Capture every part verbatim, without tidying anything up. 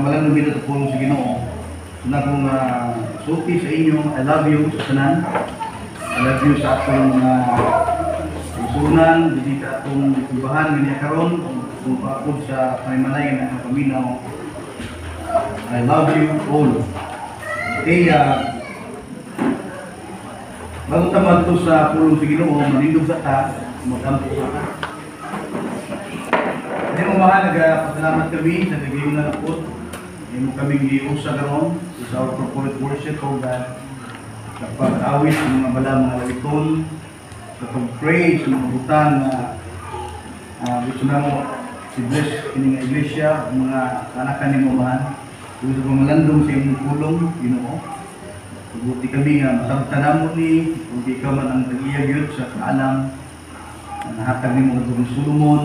malang lumito sa pulong sa Ginoo. Na kung uh, suki sa inyo, I love you sa tanan. I love you sa atong uh, isunan, hindi ka atong ibahan ganyan karon kung paapod sa panimalay na paminaw. I love you all. Okay, uh, bago tamad to sa pulong sa Ginoo, manindog sa ta, magampo sa ta. Hindi mo mahal, nagpasalamat kami sa nagayong na napot. Hindi mo kami giusa karon sa our corporate worship o God. Kapag awit sa mga bala, mga lawiton, kapag pray sa mga butang na uh, gusto na mo i-bless kining iglesia, mga kanakan ni mo mahal. Gusto ko malandong sa inyong pulong, Ginoo. Buti kami nga masabtan namo ni, kung di ka man ang nag-iyag sa kaalam, nahatag ni mo ng Solomon,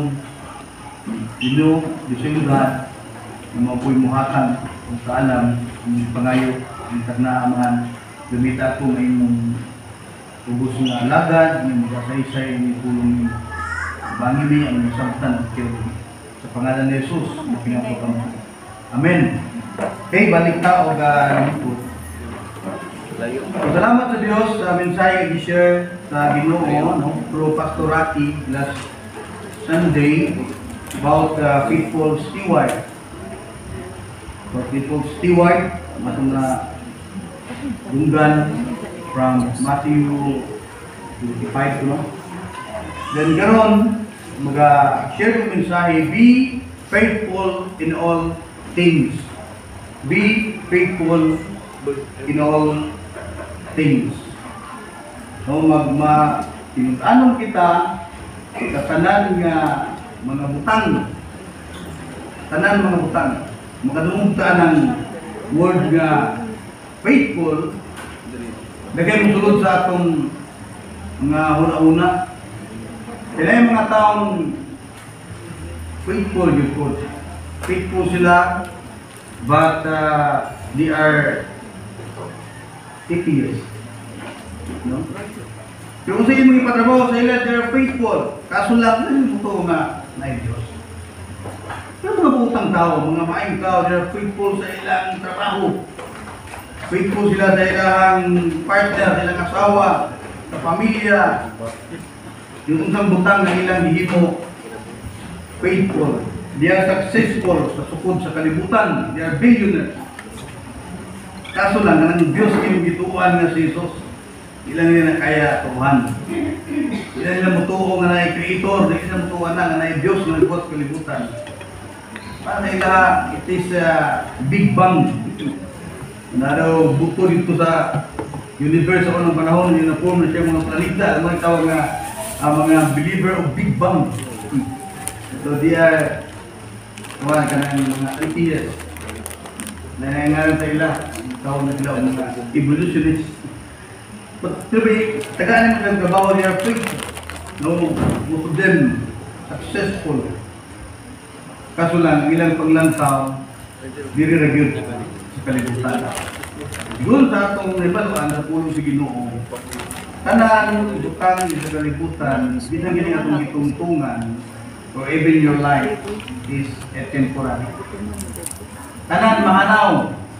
Ginoo, Diyos yung God, na mga po'y muhatag kung kaalam, yung pangayo, yung tagnaaman, gamita ko ngayon mong ubos nga alagad, yung magasaysay, yung pulong yung bangimi, ang masabtan, sa pangalan ni Jesus, na pinapotang. Amen. Okay, balik tao ka uh, salamat sa Diyos sa mensahe i-share sa Ginoo, no? Through Pastor Rocky last Sunday about uh, faithful steward. So, faithful steward, matong na dunggan from Matthew twenty-five, no? Then karon mag-share yung mensahe, be faithful in all things. Be faithful in all things. So magma tinutanon kita sa tanan nga mga butang. Tanan mga butang. Makadungog ta ng word nga faithful. Dagay mo sulod sa atong mga una-una. Kaya yung mga taong faithful yun po. Faithful sila, but uh, they are atheists. No? Pero kung sa inyo mga ipatrabaho sa ila, they are faithful. Kaso lang, ano ito nga na Diyos? Pero mga putang tao, mga maayong tao, they are faithful sa ilang trabaho. Faithful sila sa ilang partner, sa ilang asawa, sa pamilya. Yung isang butang na ilang hihimo, faithful. They are successful sa sukod sa kalibutan. They are billionaires. Kaso lang, ang Diyos yung gituan na si Jesus, ilang nila na kaya tuhan. Ilang nila mutuo nga na creator, ilang nila mutuo na nga na Diyos na nagbuat kalibutan. Para nila, it is a big bang. Naraw, buto dito sa universe ako ng panahon, yung na-form na siya mga planeta, ang mga tawag nga, ang mga believer of Big Bang. So they are, kawan ka ng mga atheists. Nangangalan sa ila, tawag na sila mga evolutionists. But sabi, tagaan naman ang trabaho niya faith. No, most of them successful. Kaso lang, ilang paglantaw, dire-review sa kalibutan. Doon sa atong nabaluan sa pulong si Ginoo, tanan, butang sa kalibutan, binang gini atong gitungtungan, or even your life is a temporary. Tanan mahanaw.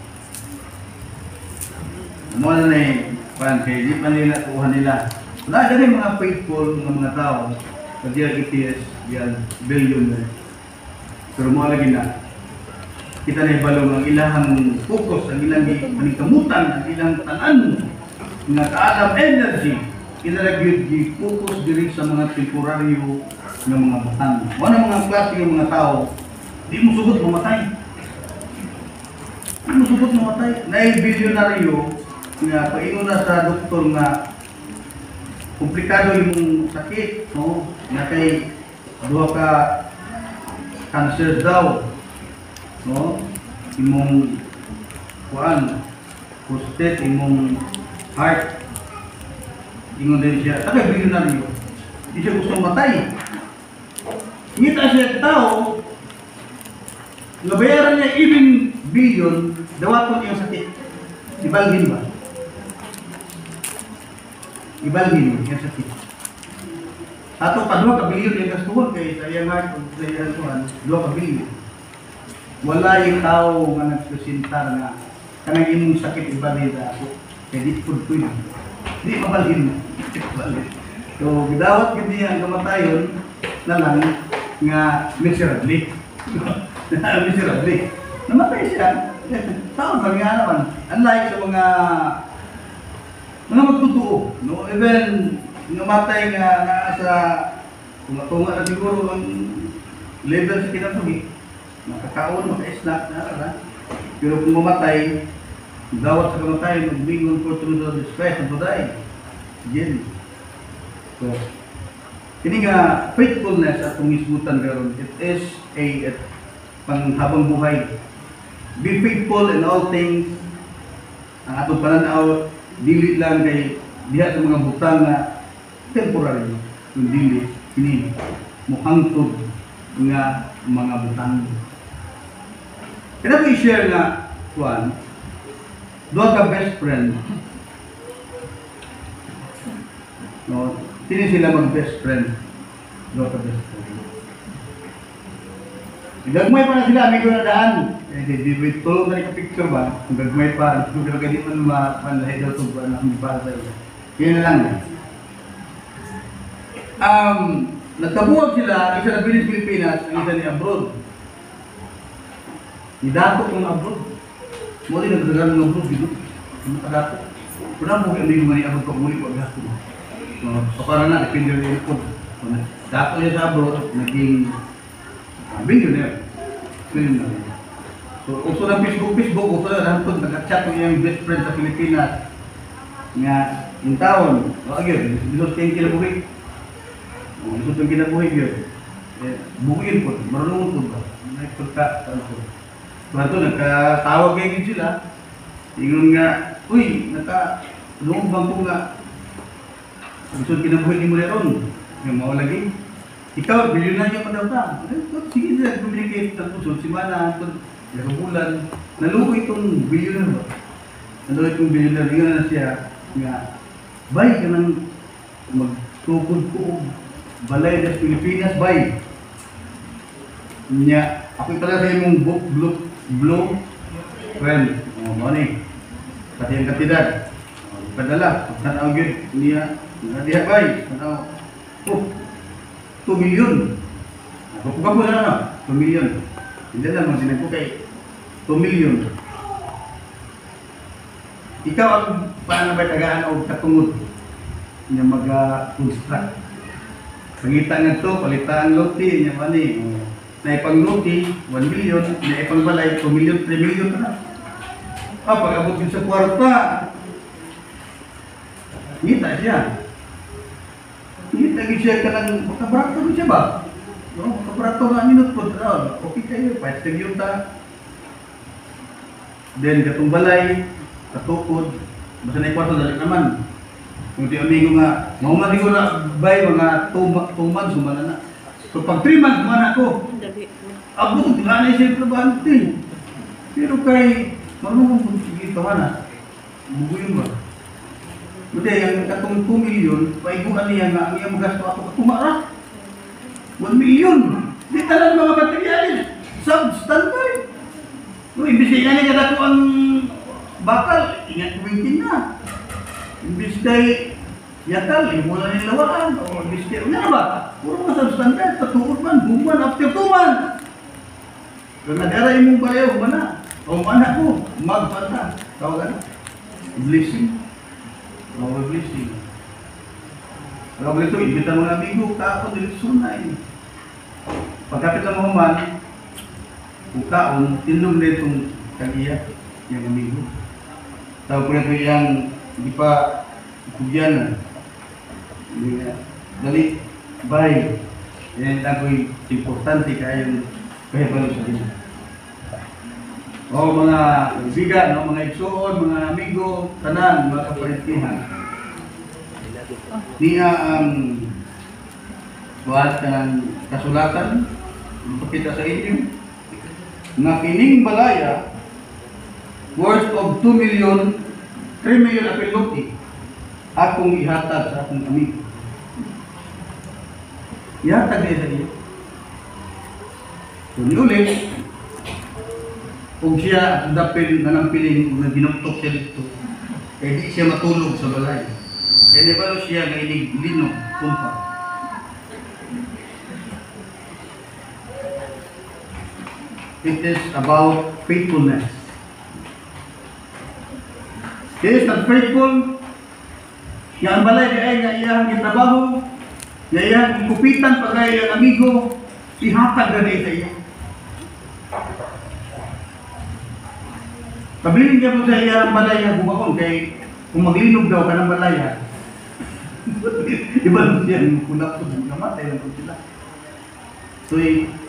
Mula na eh, parang kaya di pa nila, tuhan nila. Wala din mga faithful ng mga tao, sa diya atheists, diya billionaire. Pero mula lagi na, kita na ibalong ang ilahang focus, ang ilang panikamutan, ang ilang tanan, nga kaalam energy, kinalagyod i-focus diri sa mga temporaryo ng mga batang. Wala mga klase ng mga tao, di mo sugot mamatay. Di mo sugot mamatay. Nai-bilyonaryo, nga paingon na sa doktor nga komplikado yung sakit, no? Na kay duha ka cancer daw, no? Imong kuan, prostate, imong heart, ingon din siya, takay bilyonaryo, di siya gustong matay. Ngita siya tao, nabayaran niya even billion, dawaton yung sakit. Ibalgin ba? Ibalgin yung sakit. Ato pa, dua ka billion yung gastuhon kay sa iyang heart, sa iyang kuhan, dua ka billion. wala yung tao nga nagpresentar nga kanang imong sakit ibalhin sa ako. Kaya di po po yun. Di mabalhin. So, gidawat gid niya ang kamatayon na lang nga miserably. Miserably. Namatay siya. Tao ba nga naman? Unlike sa mga mga magtutoo, no? Even namatay nga na sa tumatunga na siguro ang level sa kinabuhi. Makakaon, maka-snack na ara. Pero kung mamatay, dawat sa kamatayan, magbingon for through the distress and to die. Again. So, kini nga faithfulness at pangisgutan karon, it is a, a panghabang buhay. Be faithful in all things. Ang atong pananaw, dili lang kay diha sa mga butang na temporary, yung dili, kini muhangtod nga mga butang. Kaya ko i-share nga, Juan, doon ka best friend. No, sino sila mag-best friend? Doon ka best friend. Gagmay pa na sila, amigo na daan. Eh, di, di, di, tulong na picture ba? Kung gagmay pa, kung gagmay pa naman manlahi daw ito ba na kung para sa iyo. Kaya na lang. Um, nagkabuwag sila, isa na bilis Pilipinas, ang isa ni abroad. Nidato ng abroad. Muli nagdagan ng abroad dito. Nakadato. Kuna mo kaya hindi mo abroad pag muli ko agato. So para na, depende rin ito. Dato niya sa abroad, naging billionaire. Billionaire. So, uso ng Facebook, Facebook, uso na nahantod, nag-chat ko yung best friend sa Pilipinas. Nga, yung taon, o agad, bilos kayong kinabuhi. Bilos kayong kinabuhi yun. Bukuin po, marunong po ba? Nagpunta, ano po. Bato, nagkatawag kayo sila. Ingon nga, uy, naka-lumang po nga. Gusto kinabuhi ni mo rin. Yung mga lagi. Ikaw, bilyon na niya pa daw ka. Sige sila, communicate ng puso. Si Mana, yung bulan. Naluko itong bilyon ba? Naluko itong bilyon na. Ringan na siya. Nga, bay ka nang magtukod ko. Balay ng Pilipinas, bay. Nya, ako pala sa imong book, blue, blue, friend. O, mo ni. Pati ang katidad. Padala, tanaw yun. Niya, nadiha bay. Tanaw. Oh, two million. Ako po po na na, two million. Hindi lang, masinag ko kay two million. Ikaw ang paano ba tagaan o katungod niya mag-construct. Pangitan nga ito, palitaan loti, niya mani. Na ipang loti, one million, na ipang balay, two million, three million na. Ah, pag-abot yun sa kwarta, ngita siya. Ngita siya ka ng makabrato siya ba? No, makabrato na minute po. Okay kayo, pwede yun ta. Then, katong balay, katukod, basta na ikwarto dali naman. Kung di amigo nga, mahuman ko na bay, mga two months, humana na. So, pag three months, humana ko. Abot, nga na siya trabante. Pero kay, marunong kung sige, tawa na. Bubuyin ba? Buti, yung katong two million, paiguan niya nga, ang iyang magasto ako, katumara. one million. Di talang mga materialis. Substandard. Kung ibig nga niya dako ang bakal, ingat kuwintin na. Imbis kay yakal, imulan yung lawaan. O imbis kay, ano ba? Puro mga substandard, patuod man, buwan, after two months. Kung nag-ara yung mong balayaw, mana. O mana ko, magpata. Tawagan. Blessing. O blessing. Alam mo ito, ibita mo na amigo, kako direksyon na yun. Pagkapit lang mo man, bukaon, tinlog na itong kag-iya, yung amigo. Tawag ko na ito yung, hindi pa, ikugyan na. Dali, bye. Yan ang ako'y importante kayong kahibalo sa inyo. O mga kaibigan, no, mga igsoon, mga amigo, tanan, mga kaparintihan. Niya ang buhat ng kasulatan, kita sa inyo, na kining balaya, worth of two million, three million apeloti, akong ihatag sa akong amigo. Ihatag niya sa iyo. So, niulit, kung siya dapil na ng piling na ginuktok siya dito, eh di siya matulog sa balay. Eh di ba siya na iliglino, kumpa. It is about faithfulness. He is not faithful. Nga ang balay ay nga iyang gitrabaho, nga iyang ikupitan pagay ang amigo, ihatag na rin sa iya. Pabiling niya po sa iya ang balay nga bumakon, kay kung maglinog daw ka ng balay, iba lang siya, kulap po, namatay lang po sila. So,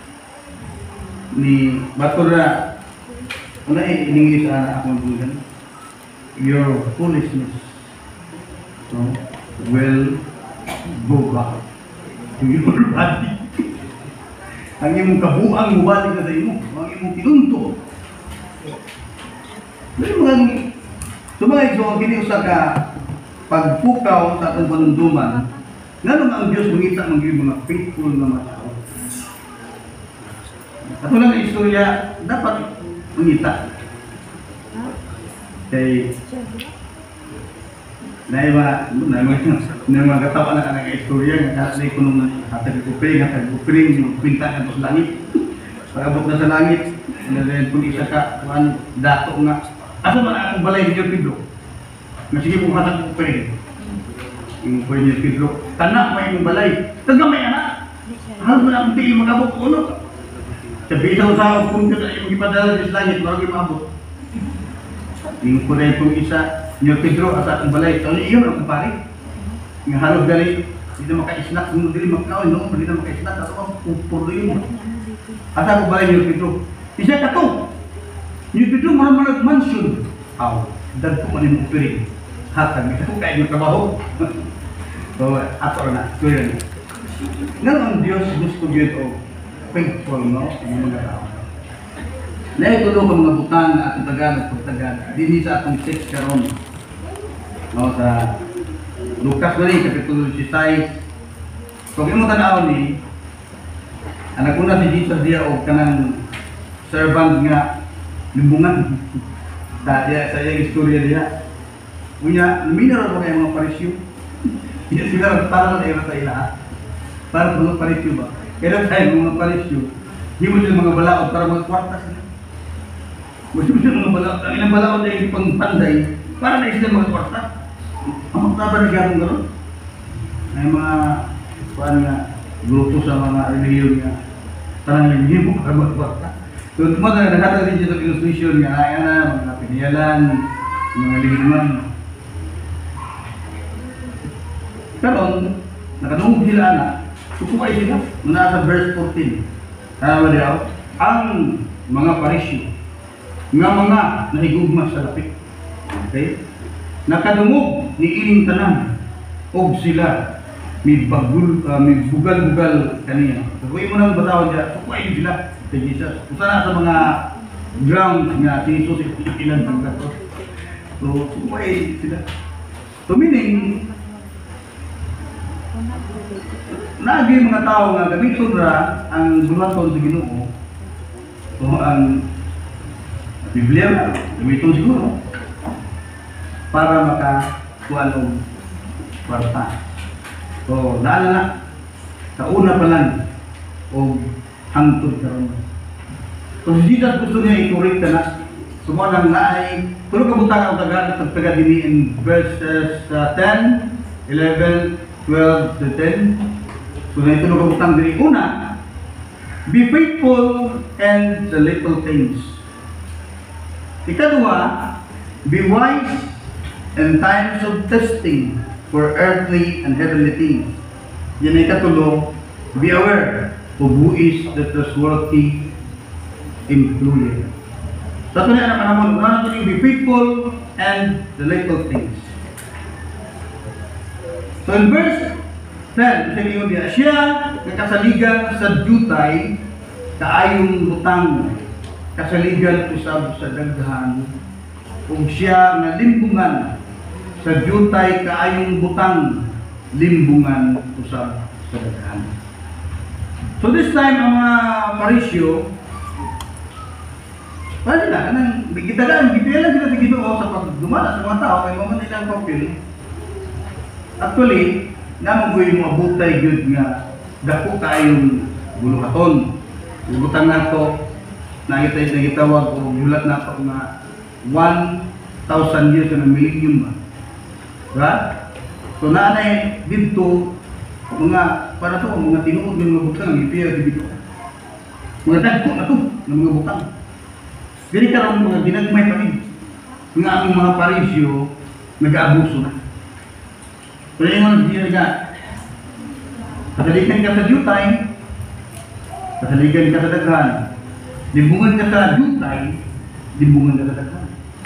ni Bato na, ano eh, iningi sa anak akong bulan, your foolishness so, will go back to your body. Ang imong kabuang mubalik na sa imo, ang imong pinunto. Pero mga sumagay so, ang kiniusa ka pagpukaw sa atong panunduman, nga naman ang Diyos mangita ng mga faithful na mga tao. Ato lang ang istorya, dapat mangita. Kay na iba na mga na mga katawa na kanang istorya nga kasi kuno hatag ko pre nga tag pre yung pinta nga sa langit. Pagabot na sa langit, na rin kung isa ka kuan dato nga. Asa man ang balay ni Pedro? Na sige mo hatag ko pre. Yung pre ni Pedro, tanak may yung balay. Taga may anak. Hal man ang di magabot kuno. Sabi sa usaw kung kita yung ipadala sa langit, bago maabot. Yung kulay kong isa, Nyo Pedro at atong balay. So, iyon ang kumpari. Yung halog gali, hindi na maka-snack, hindi na maka-snack, no? Hindi na maka-snack, at ako, puro yun. At ako balay Nyo Pedro. Isa ka to! Nyo Pedro, marang-marang mansion. Aw, dad ko man yung upiri. Hatag, ito ko kayo yung trabaho. So, ato na, so yun. Ngayon ang Diyos gusto yun o faithful, no? Yung mga tao. Lahat ito ko mga butang na atong tagan at pagtagan. Dini sa atong text karon. No, sa Lucas ba ni, Kapitulo six. Kung imo tanaw ni, anak ko na si Jesus diya o kanang servant nga limbungan. Sa diya, sa iyang istorya diya. Unya, luminar mo kayo mga parisyo. Iya sila para na iyo sa ila. Para mga parisyo ba? Kaya tayo mga parisyo. Hindi mo sila mga balaod para mga kwarta sila. Gusto mo sila mga balaod. Ang ilang balaod na yung pangpanday, para na sila mga kwarta. Ang magtaba na gano'n gano'n. May mga, paano nga, grupo sa mga reliyon nga, parang hindi mo para mga kwarta. So, tumatang na nakatang din siya sa illustration nga, ayan na, mga piniyalan, mga lihiman. Karon, nakatungog sila na, sukumay sila, muna sa verse fourteen. Ano ba diyaw? Ang mga parisyo, nga mga nahigugma sa lapit. Okay? Nakadungog ni ining tanan, og sila, may bagul, uh, may bugal-bugal kaniya. So, kung mo nang batawan diya, sukumay sila kay Jesus. Kung sana sa mga grounds nga, si Jesus ilan ng gato. So, sukumay sila. So, meaning, naagi mga tao nga gamiton ra ang bulaton sa Ginoo. So ang Biblia gamiton siguro para makakuha og kwarta. So dala na sa una pa lang og hangtod karon. So si Jesus gusto niya i-correct na sumo nang naay tulo ka butang ang taga sa taga dinhi in verses uh, ten, eleven, twelve to ten. So na ito nagabutang diri. Una, be faithful in the little things. Ikadua, be wise in times of testing for earthly and heavenly things. Yan ay ikatulo, be aware of who is the trustworthy employer. So ito na naman naman, una be faithful and the little things. So in verse ten, sabi ko diya, siya nakasaligan sa jutay, kaayong butang, kasaligan usab sa daghan, kung siya na limbungan sa jutay, kaayong butang, limbungan usab sa daghan. So this time, ang mga parisyo, Wala sila, kanang bigitagaan, gipilan sila sa Ginoo sa pagdumala sa mga tao kay mo man nilang papel. Actually, namang ko yung mga butay gyud nga dako kayong buluhaton. Bubutan nato na ito yung nagitawag o gulat nato nga one thousand years na millennium ba. Diba? So naanay dito mga para to mga tinuod ng mga butang ang ipira dito. Mga dagko na to ng mga butang. Dili karon mga ginagmay pa rin. Nga ang mga parisyo nag-aabuso na. Pero yung mga diya nga kasalikan ka sa due time, kasalikan ka sa daghan, limbungan ka sa due time, limbungan ka sa daghan.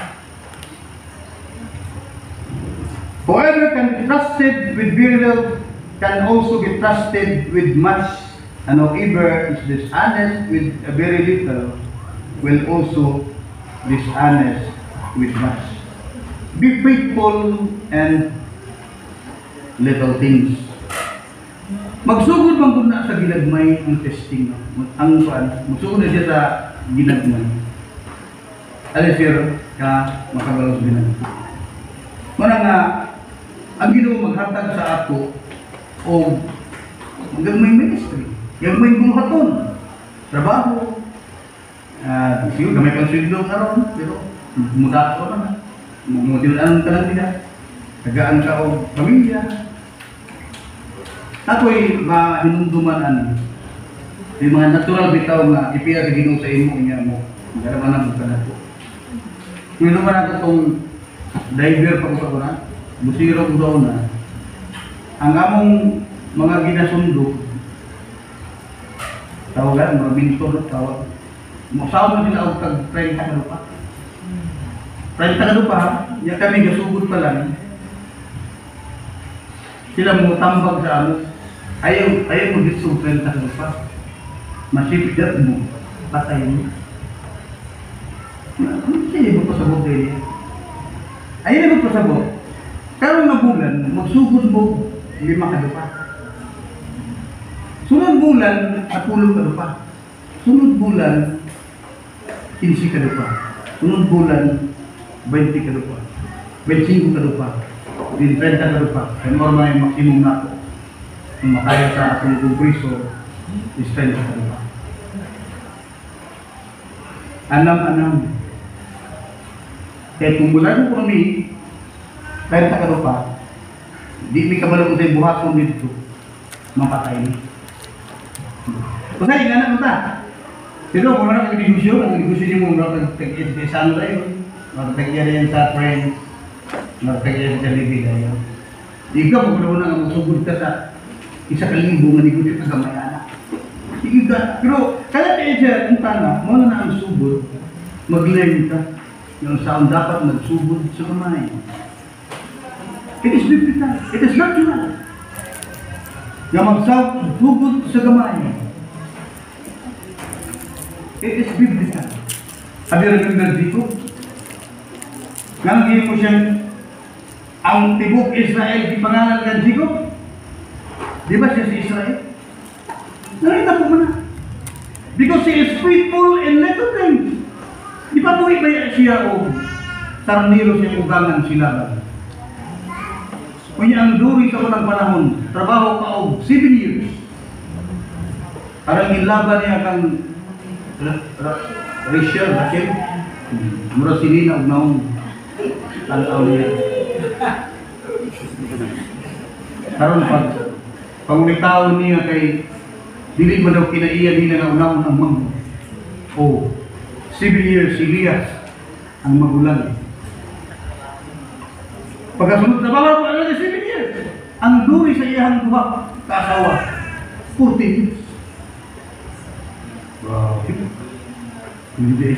Whoever can be trusted with very little can also be trusted with much, and whoever is dishonest with a very little will also dishonest with much. Be faithful and little things. Magsugod man kung na sa ginagmay ang testing. Ang kuan, magsugod na siya sa ginagmay. Alisir ka makagalos ginagmay. Mana nga ang Ginoo maghatag sa ato o gagmay ministry, gagmay buluhaton, trabaho. Ah, uh, siyo gamay pang sweldo karon, pero muda ko na. Mumutilan ka lang nila. Tagaan ka o pamilya. Ako'y mahinumduman yung mga natural bitaw nga ipiya sa Ginoo sa imo niya mo. Magaraman na ka na po. Kung naman ako itong diver pa ko sa una, busiro ko sa una, ang among mga ginasundo, tawagan, mga bintor, tawag, masaw mo sila og tag treinta ka lupa. treinta ka lupa, niya kami gasugod pa lang. Sila mo tambag sa amo. Ayaw, ayaw mo dito treinta ka lupa. Masipid mo, patay mo. Hindi mo pasabot din. Ayaw mo pasabot. Karong nga bulan, magsugod mo lima ka lupa. Sunod bulan, napulong ka lupa. Sunod bulan, kinsi ka lupa. Sunod bulan, twenty ka lupa. twenty-five ka lupa. treinta ka lupa. Kaya normal yung maksimum na ako. Kung makaya sa ating kumpriso, is treinta ka lupa. Anam-anam. Kaya kung mula ko kami, treinta ka lupa, di may kabalo ko sa'yo buhat kong dito, mapatay ni. Kung sa'yo, nga na ta. Pero kung wala kang negosyo, ang negosyo niyo mo, tag-iya sa isang rin, tag-iya rin sa friends, tag-iya sa Jollibee kayo. Ikaw, kung wala nga magsugod ka sa isa kalingbo nga negosyo ka gamay anak. Sige ka. Pero, kaya tayo siya, kung tana, muna na ang subod, mag-learn ka. Yung saan dapat magsubod sa kamay. It is biblical. It is natural. Yung magsubod sa kamay. It is biblical. Have you remembered dito? Nangin mo siya, ang tibok Israel, di pangalan ka Jacob? Di ba siya si Israel? Nakita po mo na. Because he is faithful in little things. Di ba po ibaya siya o tarniro siya ugangan sila ba? Kanya ang duri sa unang panahon, trabaho pa o seven years. Parang nilaban niya kang Rachel, Rachel, mura sinina o naong tanaw niya. Karon pag pangulitaw niya kay dili mo daw kinaiya nila na unang ng mga o seven years Elias ang magulang. Pagkasunod na bawal po ano seven years. Ang duri sa iyang duha kaasawa forty years. Wow. Hindi.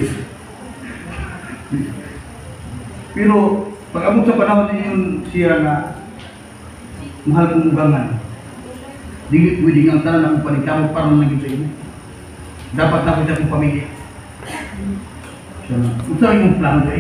Pero pag abot sa panahon niyon siya na mahal kong ugangan, dili pwede ang tanan akong panigkamot para naging sa inyo. Dapat na ko siya kong pamilya. Ito ang yung plano eh.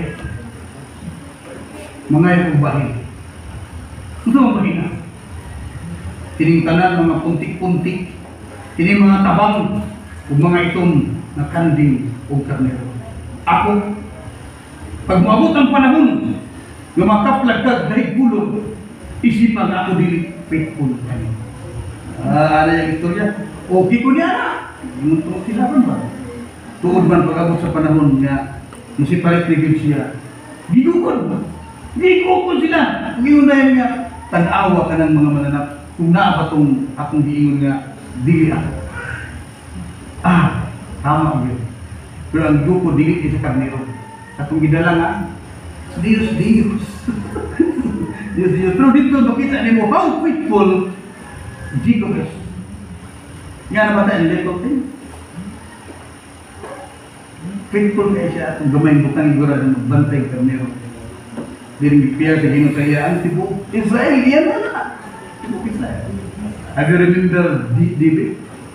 Mga yung bahin. Ito ang bahin na. Tining tanan mga puntik-puntik. Tining mga tabang o mga itong na kanding o karnero. ako, pag maabot ang panahon, nga makaplagkag dahil gulong, isipan nga ako dili faithful kami. Ah, ano yung istorya? Okay ko niya na. Yung itong silaban ba? Tuod man pag-abot sa panahon nga, musipalit ni siya. Gidukod ba? Gidukod sila. Giunayan nga, tag-awa ka ng mga mananap. Kung naa ba itong akong giingon nga, dili ako. Ah, tama yun. Pero ang duko, dili isa karnero. Atong gidala nga, Diyos, Diyos. Diyos, Diyos. Pero dito, makita niyo mo, how faithful Jacob is. Nga na ba tayo, little thing? Faithful kayo siya at gamay butang igura na magbantay karnero. Diring ipiyar sa Gino kaya ang tibo Israel, yan na na. Tibo Israel. Have you remember David?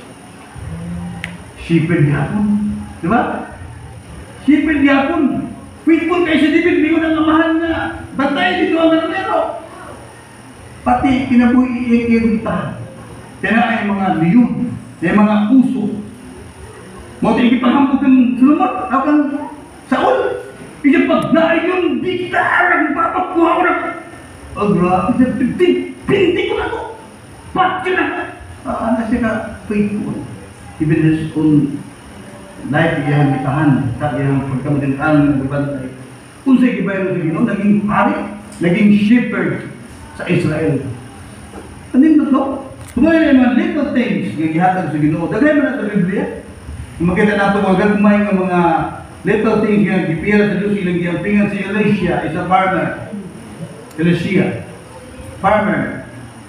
Shepherd yapon. Diba? Shepherd yapon. Faithful kayo si David, may unang amahan na bantay dito ang karnero. Pati kinabuhi yung itahan. Kaya ay mga leon, ay mga puso. Mo tayo ipahambog ng sulumot, akan Saul. Isa pag naay yung gitar, ang papakuha ko na. Oh, grabe, pinti ko na to. Pat yun na. Ah, ano siya ka faithful. Even his own life, iyang itahan, sa iyang pagkamadintaan ng nagbantay. Kung sa'yo kibayan mo sa Ginoon, naging hari, naging shepherd sa Israel. Ano yung tatlo? Kumain yung mga little things yung ihatag sa Ginoo. Dagay mo na sa Biblia. Kung makita natin mga kumain ng mga little things yung gipira sa Diyos ilang giyampingan si Elisha, isa farmer. Elisha. Farmer.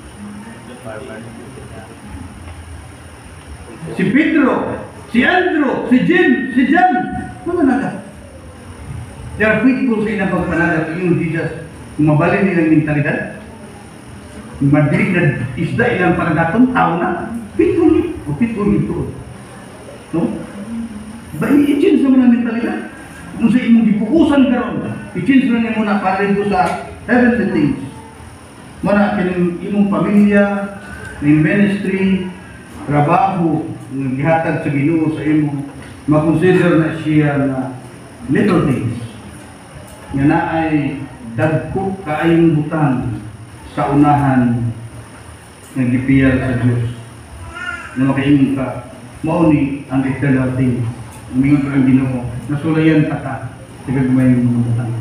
Si Pedro, si Andrew, si Jim, si John. Mga naga. They are faithful sa inang pagpanagal sa iyong Jesus. Kung mabalin nilang mentalidad, madilig na isda ilang panagaton, tao na, faithful ni, o faithful nito. No? Ba, i-change naman ang mentalidad. Kung sa imong gipukusan karon, i-change na niyo muna para rin sa heavenly things. Muna, kining imong pamilya, ng ministry, trabaho, ng gihatag sa Ginoo sa imong, makonsider na siya na little things. Nga na ay dagko kaayong butang sa unahan ng gipiyar sa Diyos na makaimong ka mauni ang eternal things. Umingon ka ang Ginoo, nasulayan ka ka sa gagmay ng mga butang.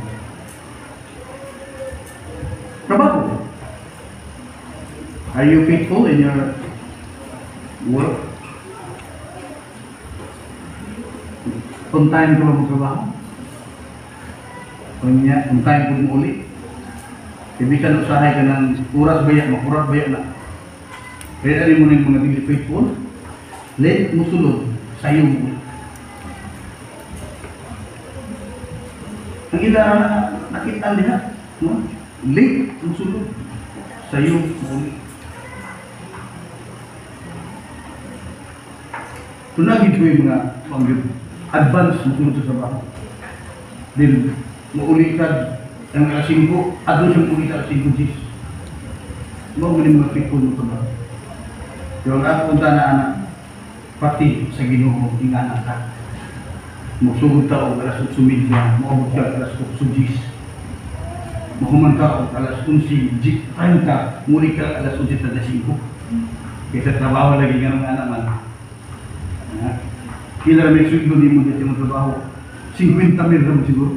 Trabaho. Are you faithful in your work? On time ka ba magtrabaho? On time ka mo ulit? Ibisan usahay ka ng oras baya, makurat baya na. Kaya rin mo na yung mga hindi faithful, late mo sulod sa iyong. Ang ila na nakita niya, no? Late mo sulod sa iyong ulit. Tunagin ko yung mga pangyod, advance mo sulod sa trabaho. Then, mauli ka ang alas singko, adun siyang uli sa alas singko, Jis. Mga mga mga faithful mo ito ba? Pero ang ako punta na anak, pati sa Ginoo, ingana ka. Magsugod ka o alas otso media, maabot ka alas otso Jis. Mahuman ka o alas onse, Jis, time ka, muli ka alas onse alas singko. Kaya sa trabaho lagi nga ng anak man. Kila may sweldo ni mo dito ng trabaho, fifty mil naman siguro.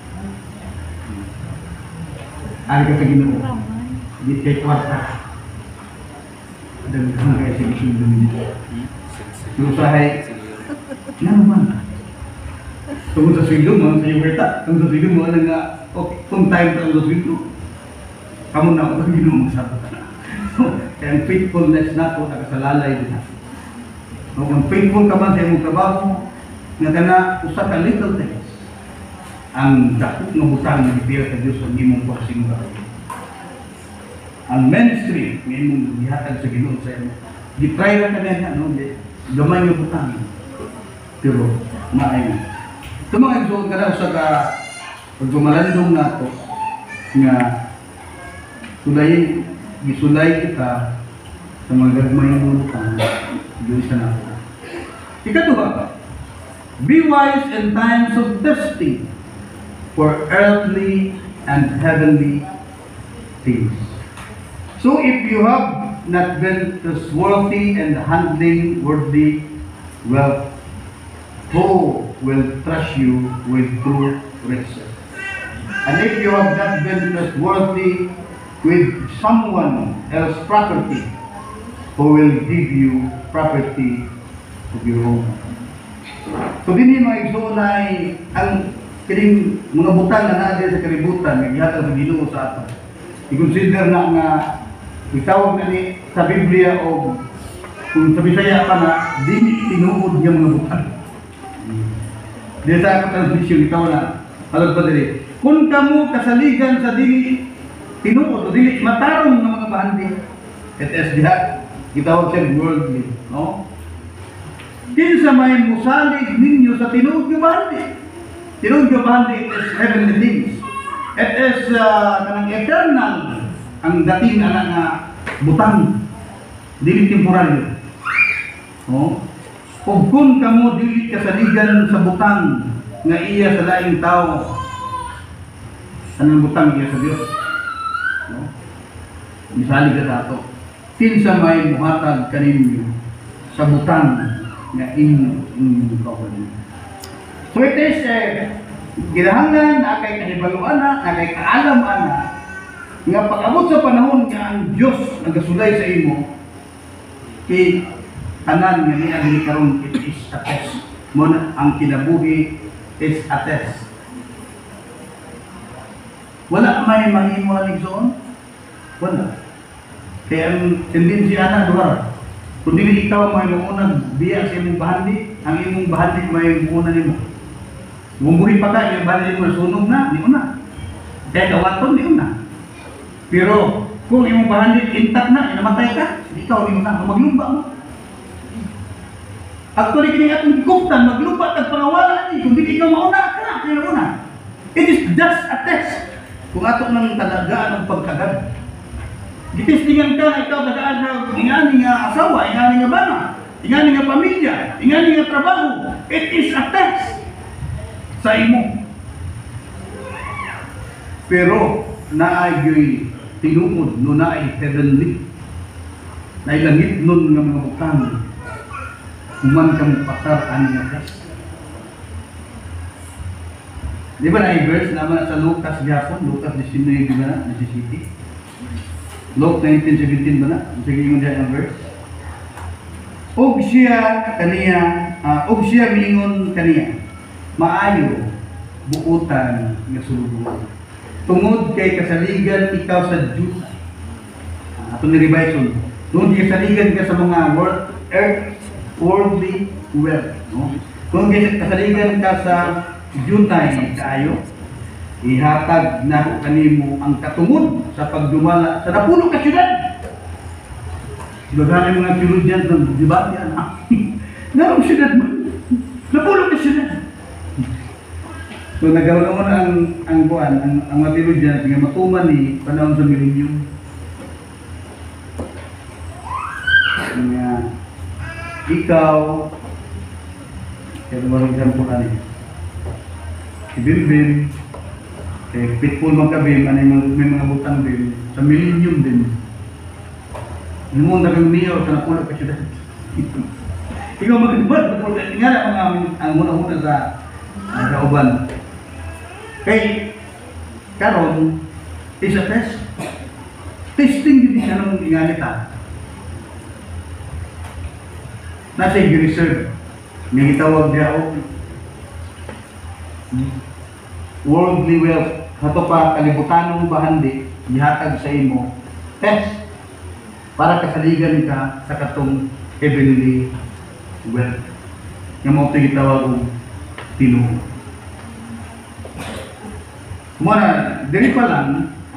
Ari ka sa Ginoo. Di kay kwarta. Ada mga kaya sa sweldo ni dito. Yung usahay, na naman. Tungkol sa sweldo mo, sa iyong werta, tungkol sa sweldo mo, alam nga, okay, kung time ka sa sweldo, kamu na ako ang Ginoo magsabi ka na. Kaya ang faithfulness na ito, nakasalalay din na. Kung faithful ka man sa iyong trabaho, nga ka na usa ka little things, ang dakot ng butang na ibigay sa Diyos ang imong kuasing gawin. Ang ministry, may imong gihatag sa Ginoo sa imo. Di-try lang ka niya, no? Gamay yung butang. Pero, maayon. Ito mga igsoon ka na sa ka, pag gumalandong na ito, nga, sulay, gisulay kita sa mga gagmay ng butang, doon sa nato. Ikatuwa, Be wise in times of testing, for earthly and heavenly things. So if you have not been trustworthy and handling worldly wealth, who will trust you with true riches? And if you have not been trustworthy with someone else's property, who will give you property of your own? So din yung mga igsoonay ang kining mga butang na natin sa kalibutan, naghihatag sa Ginoo sa ato. I-consider na nga itawag na ni sa Biblia o kung sa Bisaya pa na di tinuod niya mga butang. Di sa ako transmission itaw na halad pa dili. Kung kamo kasaligan sa dili tinuod o dili matarong ng mga bahandi, it is diha itawag siya worldly, no? Kinsa may musalig ninyo sa tinuod nga bahandi. Tinuod nga bahandi, it is heavenly things. It is uh, kanang eternal ang dating ana nga butang, dili temporaryo. No? Ug kung kamo dili kasaligan sa butang nga iya sa laing tao, anong butang iya sa Dios? No? Misalig ka sa ato. Kinsa may muhatag kaninyo sa butang nga inyong kaugalingon. So it is eh, kinahanglan na kay kahibaluan na, na kay kaalam ana, nga pag-abot sa panahon nga ang Diyos nagasulay sa imo, kay tanan nga niya dili karon, it is a test. Muna ang kinabuhi is a test. Wala may mahimo aligsoon? Wala. Kaya ang tendency ana duha. Kung dili ikaw may muunag biya sa imong bahandi, ang imong bahandi may muuna nimo. Bumbuhi pa ka, yung bahandi mo sunog na, di una. Kaya kawaton, di una. Pero kung imong bahandi intact na, namatay ka, ikaw di mo na, maglumba mo. Actually, kini atong gikuptan, maglumba at pangawala ni, kung di ikaw mauna ka, kaya una. It is just a test. Kung ato nang talagaan ang pagkagad. Gitistingan ka na ikaw tagaan na ingani nga asawa, ingani nga bana, ingani nga pamilya, ingani nga trabaho. It is a test sa imo. Pero naagyo'y tinungod no naay heavenly. Naay langit nun nga mga butang. Human kang pasar ani nga test. Di ba na verse naman sa Lucas Japon, Lucas nineteen na, nineteen. Luke nineteen seventeen ba na? Sige yung dyan ang verse. Og siya kaniya, uh, og siya mingon kaniya, maayo, buutan, nga sulubuan. Tungod kay kasaligan ikaw sa Diyos. Uh, Ito ni Revision. Tungod kay kasaligan ka sa mga world, earth, worldly wealth. No? Tungod kay kasaligan ka sa Jutay kaayo, ihatag na kanimo ang katungod sa pagdumala sa napuno ka syudad. Ibagahan mga theologians ng debate yan. Narong syudad mo. Napuno ka syudad. So nagawin ang ang buwan, ang, ang mga theologians nga matuman ni panahon sa millennium. Nga ikaw kaya marong example ka niya. Si Bilbil, kay Pitbull magkabim, ano yung may mga butang din, sa millennium din. Ano mo naging niyo, sa napulo ka siya dahil. Ikaw magkabal, napulo, nga na mga ang muna-muna sa uh, kauban. Kay, karon is a test. Testing din siya ng inganit ha. Nasa yung reserve, may itawag niya o worldly wealth, hato pa kalibutanong bahandi, gihatag sa imo, test, para kasaligan ka sa katong heavenly wealth. Nga mo ito gitawag kong tinuod. Muna, diri pa lang,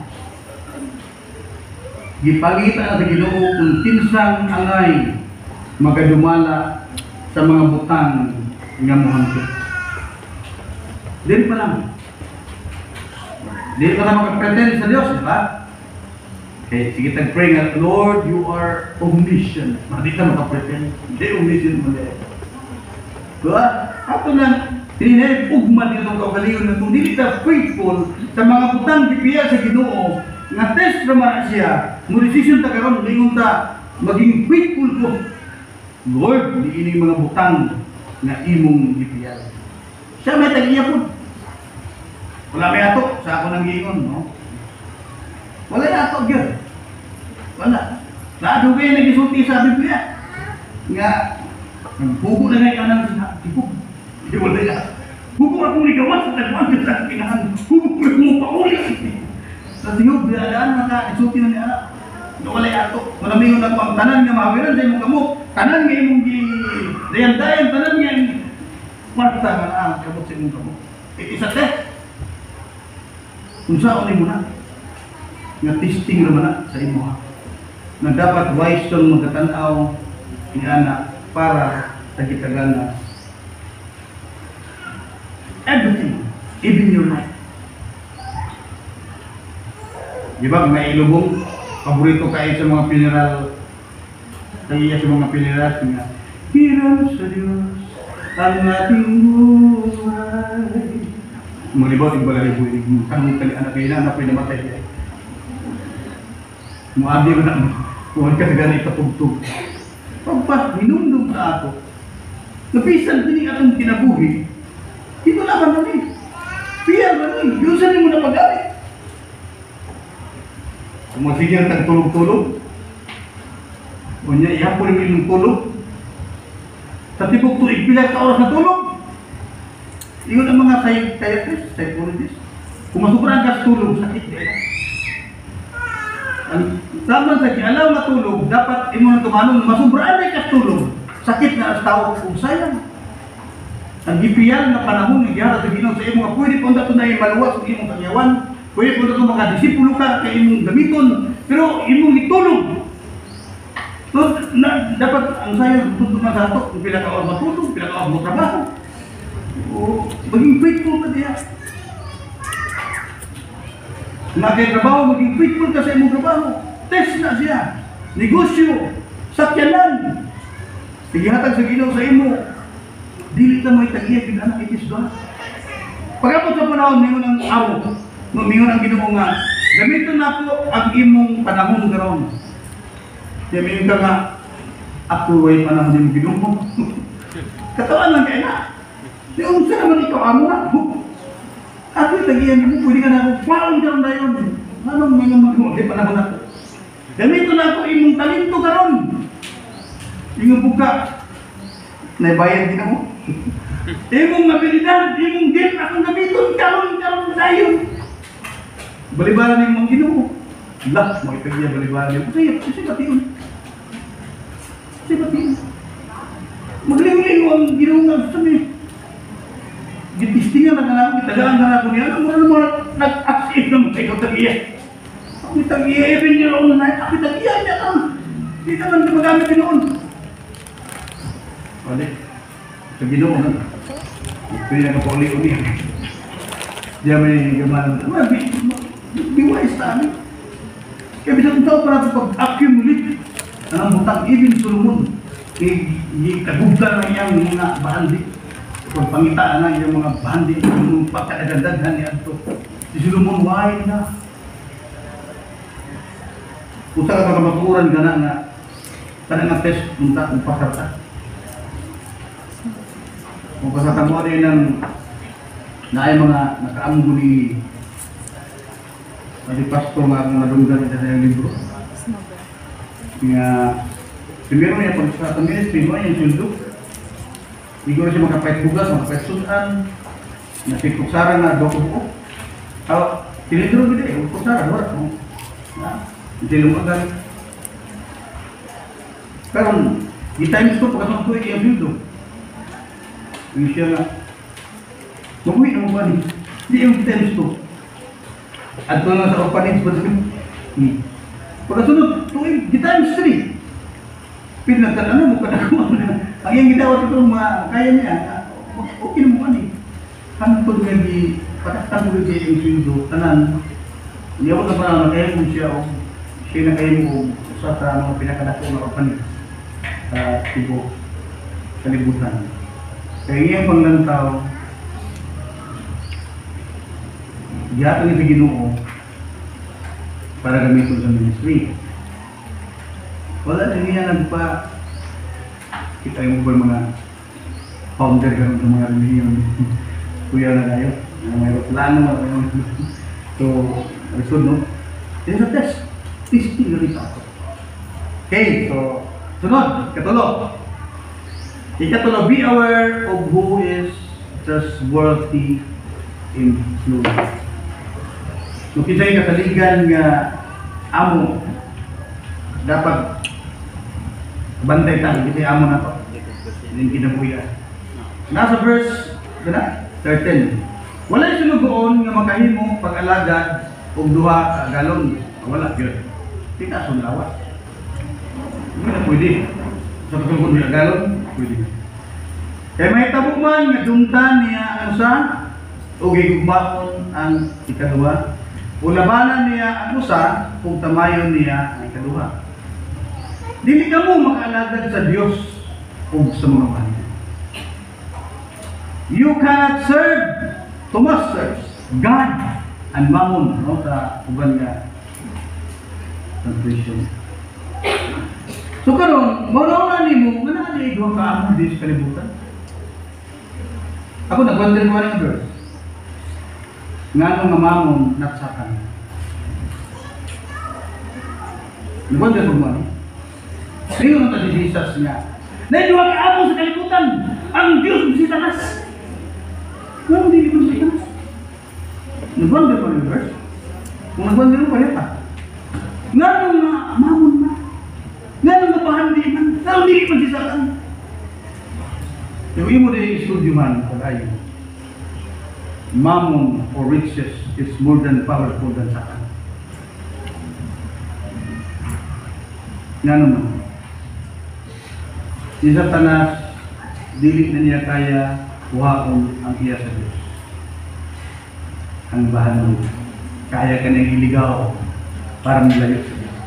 gipangita na sa Ginoo kung kinsang angay magadumala sa mga butang nga mohangkot. Dili pa lang. Dili pa lang makapretend sa Diyos, di ba? Okay, sige tag-pray nga, Lord, you are omniscient. Hindi ka makapretend. Hindi omniscient mo dahil. Diba? Ato lang, dinay ugma dito ang kaugalingon na kung dili ta faithful sa mga butang gipiya sa Ginoo, nga test naman siya, mo decision ta karon lingon ta maging faithful ko. Lord, di ini mga butang nga imong gipiya. Siya may tagiya po. Wala may ato sa ako nang giingon, no? Wala na ato gyud. Wala. Naadugay na gisulti sa Biblia. Nga bugo na nga kanang sinabi. Di wala na. Bugo akong ligawas sa nagmamit sa kinahan. Bugo ko mo pauli. Sa tingog, biadaan na ka, isulti na niya. Wala ato. Malamingon na pang tanan nga mahawiran sa imong kamot. Tanan nga imong gi dayan-dayan, tanan nga kwarta nga na kamot sa imong kamot. Isa teh. Kung saan mo na. Nga testing naman na sa imo ha. Na dapat wise tong magkatanaw ni anak para sa kitagana. Everything, even your life. Di ba, may ilubong, paborito kayo sa mga funeral, kaya sa mga funeral, nga, hiram sa Diyos, ang ating buhay. Malibaw, igbalari po, kanong kali anak kayo na, anak kayo namatay kayo. Muabi ko na, huwag ka gani kapugtog. Pagpas, minumdum sa ako. Napisan din atong kinabuhi. Ito naman namin. Piyang namin. Yusan mo na pag-alit. Kung masigyan tag-tulog-tulog, o niya, ihapon mo yung tulog. Sa tibok tuig, pilang ka oras na tulog. Iyon ang mga psychiatrist, psychologist. Kung masubrang ka sa tulog, sakit din. Ang tama sa kinalaw na tulog, dapat imo na tumanong, masubraan na ka tulog. Sakit na ang tao kung sayang. Ang gipiyan na panahon ng gihara sa Ginoo sa imo nga pwede po na tunay maluwas ang imong kangyawan, pwede po na ito mga disipulo ka kay imong gamiton, pero imong itulog. So, na, dapat ang sayang tutulog na sa ato, kung pila ka oras matulog, pila ka oras mo trabaho. O, maging faithful ka diya. Nagkatrabaho, maging faithful ka sa imong trabaho. Test na siya. Negosyo. Sakyanan. Sigihatag sa Ginoo sa imo. Dili ka mo itagiyag yung anak itis doon. Pagkapot sa panahon, mingon ang awo. Mingon ang Ginoo nga, gamitin na po ang imong panahon karon. Kaya mingon ka nga, ako ay panahon yung Ginoo. Katawan lang kayo na. Di unsa naman ikaw amo na. Ako itagiyag mo, pwede ka na ako, paon ka na yun. Anong mga mag-uwi panahon na po? Gamitin na ako imong talento karon. Ingon po ka, naibayad din ako. Imong mabilidad, imong game, akong gamiton, karon, karon, dayon. Balibaran yung mga Ginoo. Lah, makipagya balibaran yung kasi, kasi pati yun. Kasi pati yun. Magaling-galing mo ang Ginoo nga gusto niya. Gitistingan na kanako, gitagaan na ako niya. Ano mo na mga nag-aksip na mga ikaw tag-iya. Ako tag-iya, even niya ako na ako tag-iya niya lang. Hindi naman ka magamit din noon. Wala. Sa Ginoo na. Pwede na kapag-uli-uli. Diya may gamanan. Be wise sa amin. Kaya bisang tao para sa pag-accumulate ang butang even Solomon. Kagugdan na iyang mga bahandi. Kung pangitaan na iyang mga bahandi, yung pagkadagdagan niya ito. Si Solomon, why na? Kung saan ka maturan ka na nga, kada nga test, punta kung pasarta. Kung pasarta mo rin ng na ay mga nakaamgo ni Pati pastor nga akong nadunggan sa yung libro. Nga, primero niya pag sa ministry mo ay yung sundo. Hindi ko na siya makapait bugas, makapait sunan. Nasikuksaran na doko ko. Aw, tinidro gede, eh, kuksaran, wala mo. Hindi lumagan. Pero, di times ko, pagkatang ko ay yung sundo. Hindi siya nga, mabuhi na mo ba ni? Hindi yung times ko. At ito na sa orphanage ba ito? Hmm. Pagkasunod, tuwing, di times three. Pinagkalano mo, kadako na. Ang yung gidawat ito, mga kaya niya, okay na mo ano eh. Hantod nga di, pataktan mo rin yung sundo, tanan. Hindi ako na parang nakaya mo siya, o siya na kaya mo sa mga pinakadako na orphanage sa Tibo, sa libutan. Kaya iyang panglantaw, diyato ni sa Ginoo para gamitin sa ministry. Wala na niya nagpa, kita yung mga founder ka ng mga religion. Kuya na tayo. May plano mo. So, resod, no? There's a test. Testing na rin ako. Okay, so, sunod, ikatulo. Ikatulo, be aware of who is trustworthy influence. So, kisa'y kasaligan nga amo, dapat bantay tayo, kisa'y amo na to. Yung kinabuya. Nasa verse, gana? thirteen. Wala sinugoon nga makahimo pag-alagad o duha ka galon. Wala yun. Tika sunlawas. Hindi na pwede. Sa pagkakon duha galon, pwede. Kaya may tabo man nga dumtan niya ang usa o gigugmaon ang ikaduha. O labanan niya ang usa kung tamayon niya ang ikaduha. Dili ka mo makaalagad sa Dios o sa mga banyo. You cannot serve two masters, God and Mammon, no? Sa uban nga translation. So karon, mawala ni mo, nga na di duha ka amo di sa kalibutan. Ako nag-wonder mo nga verse. Nga nung nga Mammon, not Satan. Nag-wonder mo nga. Sino nang si Jesus nga? Na duha ka amo sa kalibutan, ang Diyos si Satanas. Ano hindi ko siya? Nag-wonder pa yung verse? Kung nag-wonder mo pa yata. Nga nung nga, Mammon na. Nga nung napahandi man. Nga nung hindi man si Satan. Yung imo na yung studio man, pag-ayo. Mammon or riches is more than powerful than Satan. Nga naman. Si Satanas, dili na niya kaya buhaon ang iya sa Diyos. Ang bahan mo. Kaya ka nang iligaw para nilayo sa Diyos.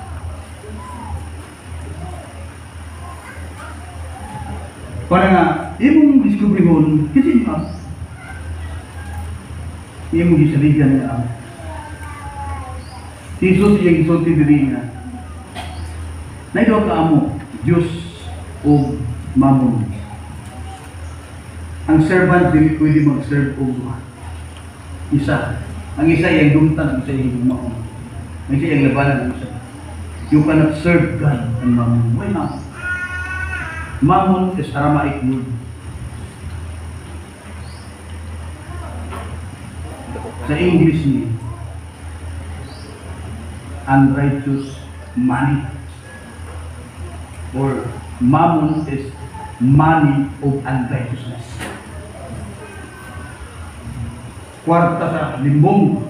Para nga, imong diskubrihon, kasi mo, imong gisaligan nga. Jesus yung isulti diri nga. Naidaw ka amo, Diyos o Mammon. Ang servant dili pwede mag-serve o duha. Isa. Ang isa yung dumtan, ang isa yung Mammon. Ang isa yung labanan, ang isa. You cannot serve God and Mammon. Why not? Mammon is Aramaic word. Sa English niya, unrighteous money. Or Mammon is money of unrighteousness. Kwarta sa limbong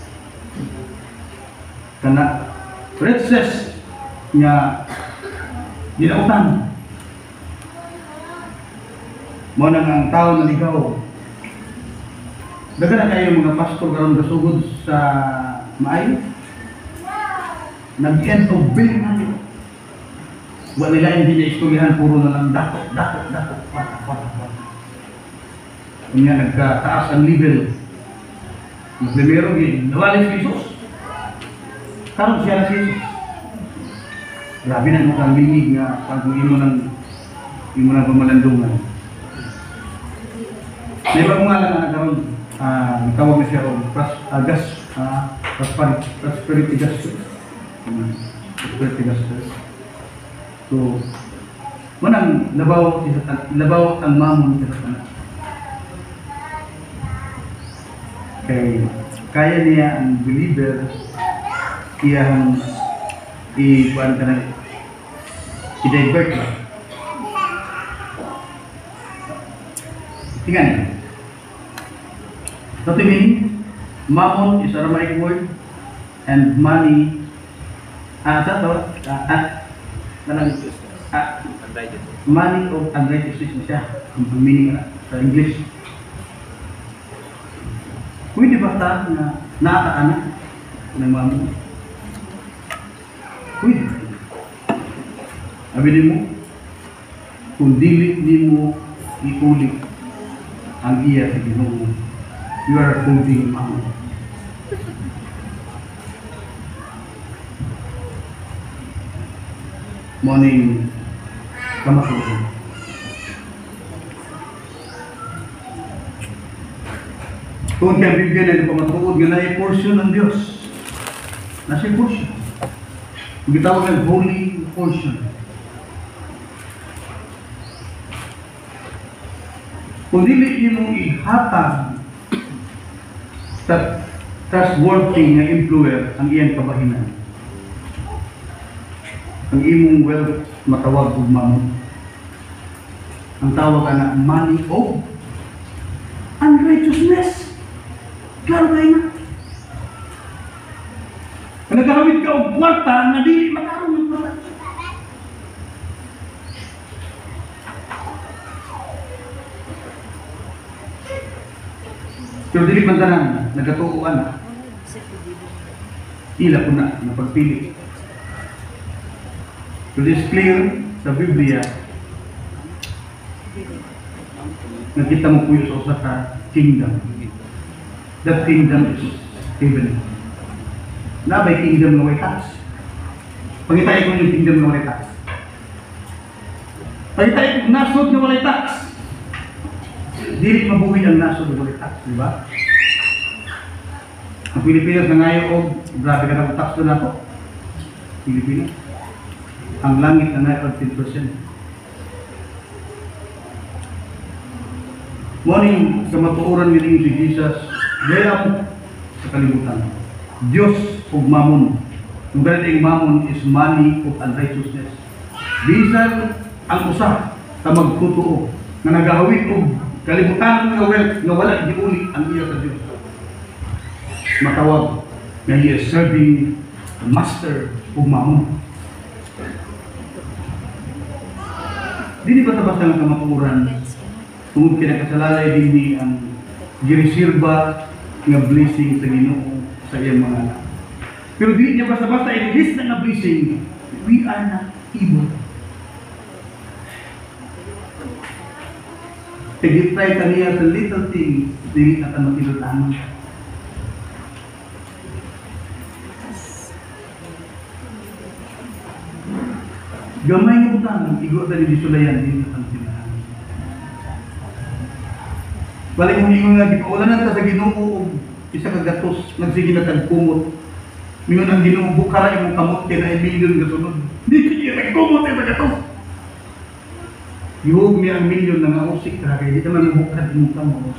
kana princess nga dinautan mo nang ang tao na ligaw. Daga na kayo mga pastor karon gasugod sa maayo nag-end of bill na wala nila hindi na istoryahan, puro na lang dato, dato, dato, pata, pata, pata. Kanya nagkataas ang level. Primero, nawala si Jesus. Karong siya na si Jesus. Grabe na mukhang linig nga pag imo ng imo ng pamalandungan. May bagong nga lang na karoon, uh, tawag na siya o pras, uh, gas, uh, prosperity, prosperity justice. Um, prosperity justice. So, manang labaw si Satan, labaw ang Mammon si Satan. Kaya, kaya niya ang believer iyang i-kuan ka na i-divert ba? Tingnan. So, to me, Mammon is Aramaic word and money ah, sa to? Ah, ah, Ah, money of unrighteousness na siya. Ang meaning sa English. Pwede ba ta na naataanan ng Mammon? Pwede. Sabi mo, kung dili di mo ikulik ang iya sa Ginoo. You are moving mountain. Morning, kamasuhin. Kung kaya bibigyan na ito pamatuod nga na portion ng Diyos. Nasa portion. Kung gitawag ng holy portion. Kung dili mo ihatag sa trustworthy nga employer ang iyang kabahinan. Ang imong wealth matawag og mamon. Ang tawag ka na money of unrighteousness. Klaro kayo na. Kung nagkakamit ka og kwarta na dili makaroon ng kwarta. Pero dili man tanan nagatuuan na. Ila ko na napagpili. So this clear sa Biblia. Nakita mo po yung sa ka kingdom. That kingdom is heaven. Nabay kingdom na may tax. Pagitay ko yung kingdom na may tax. Pagitay ko nasod na walay tax. Dili mabuhi ang nasod na walay tax, di ba? Ang Pilipinas na ngayon, oh, grabe ka na tax doon ako. Pilipinas. Ang langit na ngayon, ten percent. Morning, sa matuuran niling si Jesus, gaya mo sa kalibutan. Diyos ug mamon. Yung ganit ang mamon is money of unrighteousness. Bisan ang usa sa magtutuo na nagahawit og kalibutan nga wealth nga wala giuli ang iya sa Dios. Matawag na he is serving the master ug mamon. Dili ba tabas ang kamatuoran tungod kinakasalalay dinhi ang giresirba nga blessing sa Ginoo sa iyang mga anak. Pero dili niya basta-basta i-list na nga blessing. We are not evil. Tigitry kaniya sa little things, dili na ka makilutan. Gamay ng utang, igo na ni Sulayan, dili na sinahan. Balik mo yung nga, gipaulanan ka sa Ginoo, isa ka gatos, nagsige na tagkumot. Mingon ang Ginoo, bukara yung kamot, kaya na milyon na sunod. Hindi kaya nagkumot yung gatos. Ihog niya ang milyon na mausik ka, kaya di ka man bukad yung kamot.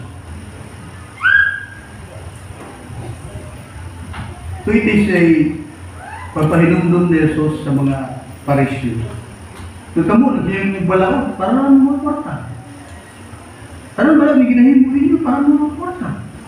So it is a pagpahinumdum ni Jesus sa mga parisyo. Kung kamo, nagyayang nagbalaot, para naman mga kwarta. Ano ba lang, may ginahimo ninyo, para naman mga kwarta.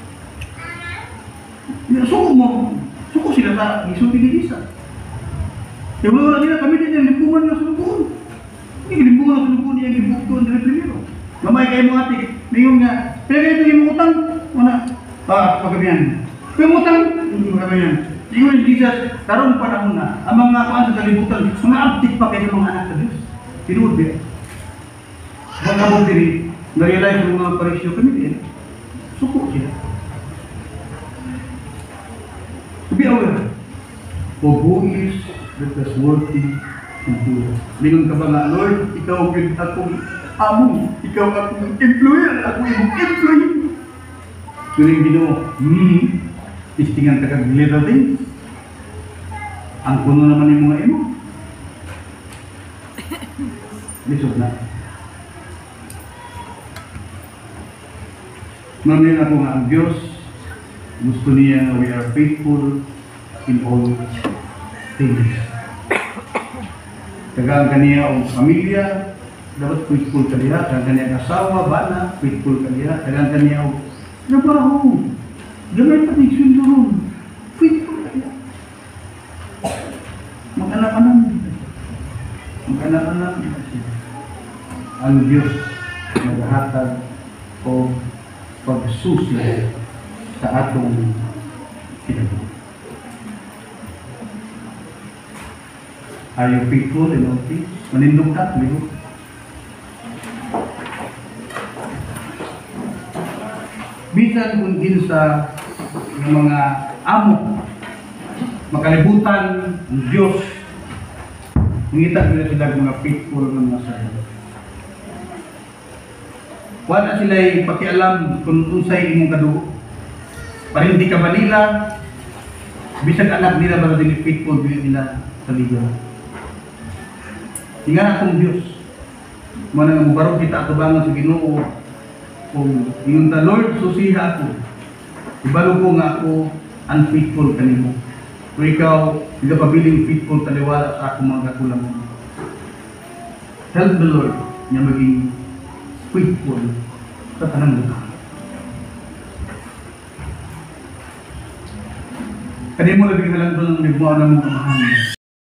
Suko mo, suko sila sa isuti ni Isa. Kaya wala nila, kami din yung limpungan na sulubuan. Hindi limpungan na sulubuan niya yung limpungan nila primero. Mamay kayo mga atik, ngayon nga, kaya kayo yung utang, wala, ah, pagkabihan. Yung utang, yung pagkabihan. Yung Jesus, karong panahon na, ang mga kuan sa kalibutan, mga abtik pa kayo ng mga anak sa Diyos. Tinuod ba? Mga kabong diri, na-realize yung mga parisyo kami din, suko sila. To be aware of who is the trustworthy employer. Lingon ka ba nga, Lord, ikaw ang akong among, ikaw akong employer, ako yung employee. Turing Ginoo, hmm, tistingan ka kag little things. Ang kuno naman yung mga imo. Lisod na. Mamaya na po nga ang Diyos, gusto niya na we are faithful in all things. Tagaan kaniya ang pamilya, dapat faithful ka diha. Tagaan kaniya ang asawa, bana, faithful ka diha. Tagaan kaniya ang trabaho. Gamay pati sunduron. Faithful ka diha. Mag-anak-anak. Mag-anak-anak. Ang Diyos naghahatag o pagsusi sa atong kinabuhi. Are you faithful in all things? Manindog ka, ligo. bisan kung din sa ng mga amo, makalibutan ng Diyos, ngita nila sila mga faithful ng mga sarili. Wala sila'y pakialam kung unsay imong kadugo. Parindi ka ba nila, bisag anak nila ba din faithful nila sa liga. Tingnan akong Diyos. Mana nga mubarog kita atubangan sa Ginoo kung yung the Lord susiha ako. Ibalo ko nga ako unfaithful kanimo. Kung ikaw, hindi pa biling faithful taliwala sa akong mga kakulangan. Help the Lord niya maging faithful sa tanang lugar. Kani mo labing halang doon ng nagbuha ng mga